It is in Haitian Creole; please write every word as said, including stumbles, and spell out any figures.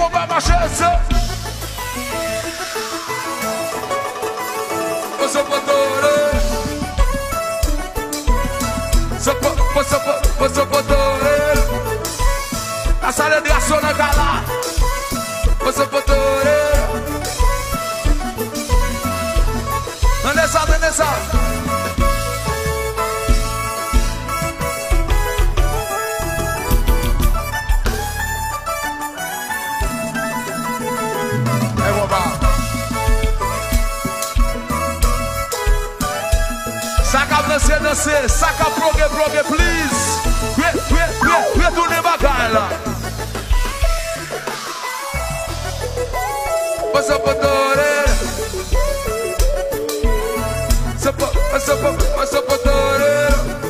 Vai marchessa. Passa potore. Passa passa potore. A sala de ação na gala. Passa potore. Vanessa, Vanessa. Saca danser, danser, saca progue, progue, please. Vê, vê, vê, vê do Nebagaila. Passa potore. Passa potore.